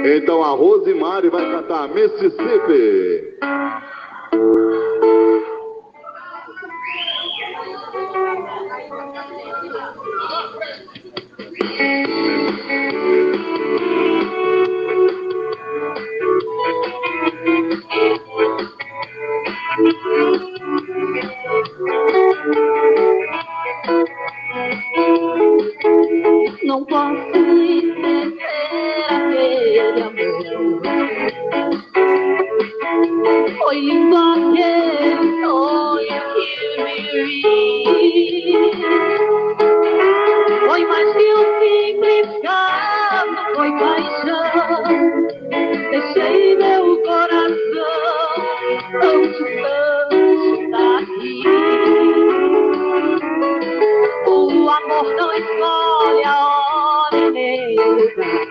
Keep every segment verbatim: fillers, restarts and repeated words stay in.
Então a Rosimari vai cantar Mississippi. Não posso esquecer aquele amor. Foi lindo aquele sonho que vivi. Foi mais que um simples caso, foi paixão. Deixei meu coração tão distante daqui. O amor não escolhe a hora e nem o lugar.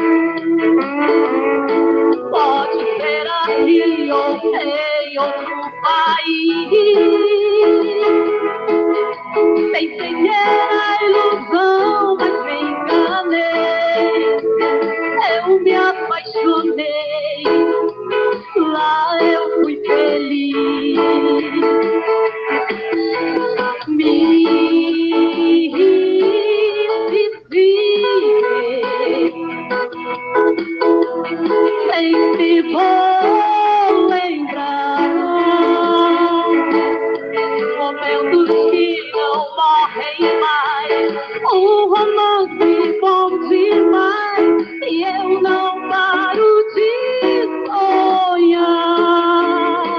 Pode ser aqui ou em outro país. Pensei que era ilusão, mas me enganei. Eu me apaixonei, lá eu fui feliz. Sempre vou lembrar momentos que não morrem mais. Um romance bom demais e eu não paro de sonhar.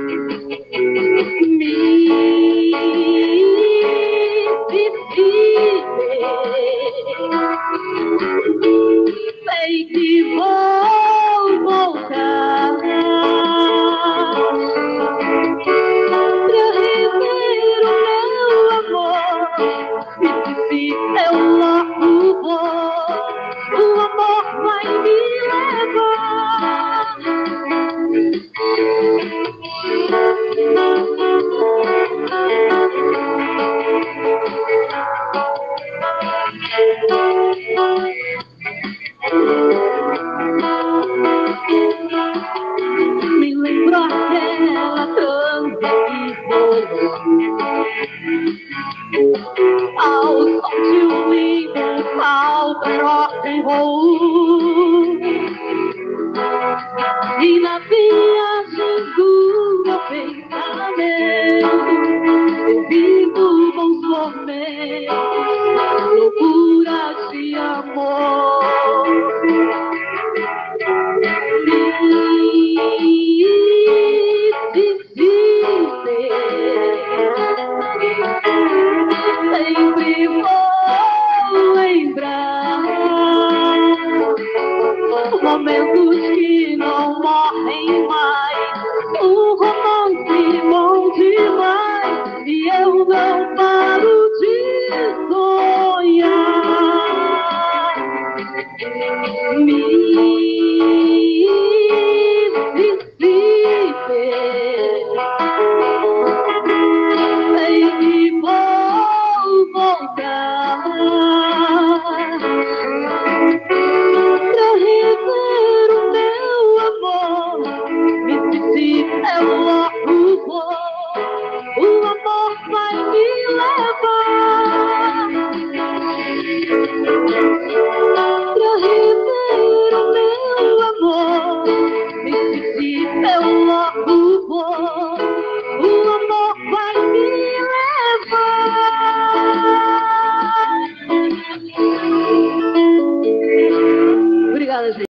Mississippi, sei que vou voltar pra rever o meu amor. Mississippi, eu logo vou, o amor vai me levar. Me lembro aquela trança que rolou ao som de um lindo salto rock and roll. E na viagem do meu pensamento eu vivo bons momentos, loucuras de amor. Sempre vou lembrar momentos que não morrem mais. Um romance bom demais e eu não paro de sonhar. Mississippi, sei que vou voltar pra rever o meu amor. Mississippi, eu logo vou, o amor vai me levar pra rever o meu amor. Mississippi, eu logo vou, o amor vai me levar. Obrigada, gente.